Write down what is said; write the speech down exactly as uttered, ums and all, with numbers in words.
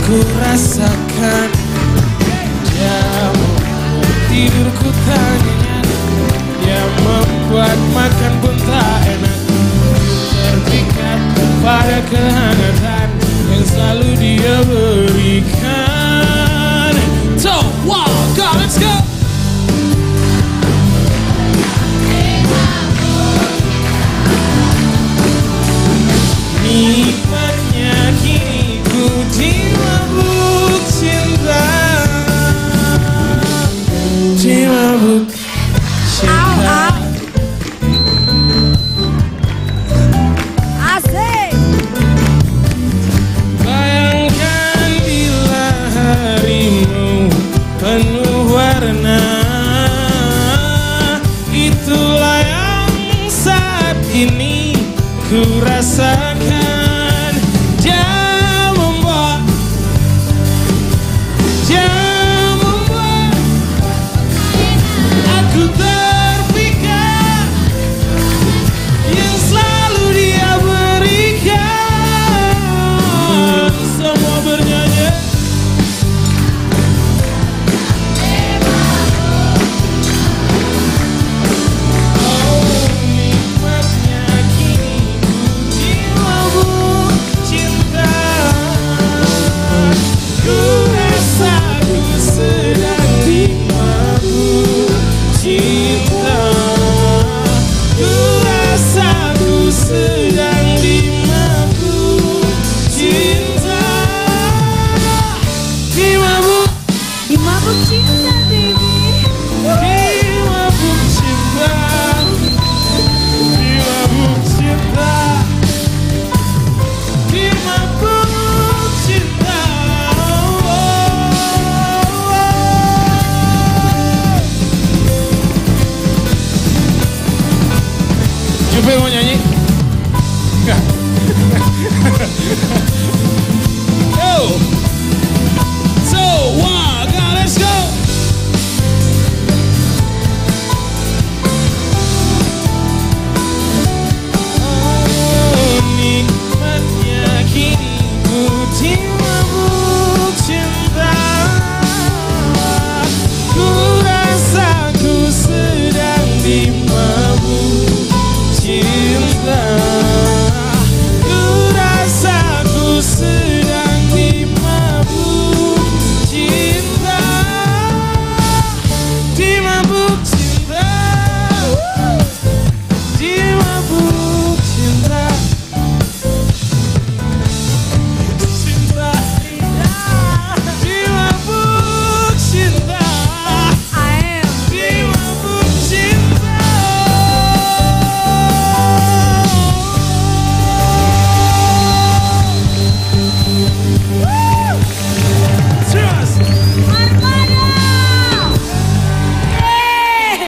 ku rasakan. Dia membuat tidurku tak nyenyak, dia membuat makan pun tak enak. Terpikat pada kehangatan yang selalu dia berikan. So, wow, go, let's go. Nikmatnya kini ku dimabuk cinta, dimabuk cinta. Asik. Bayangkan bila harimu penuh warna, itulah yang saat ini ku rasakan. Dia membuat, dia membuat aku terpikat yang selalu dia berikan. Semua bernyanyi. Oh, nikmatnya kini ku dimabuk cinta. Ku rasa ku sedang dimabuk cinta. Ku rasa ku sedang dimabuk cinta. Dimabuk, Dimabuk cinta, baby. dimabuk cinta. Dimabuk cinta. Dimabuk cinta. Jupe mau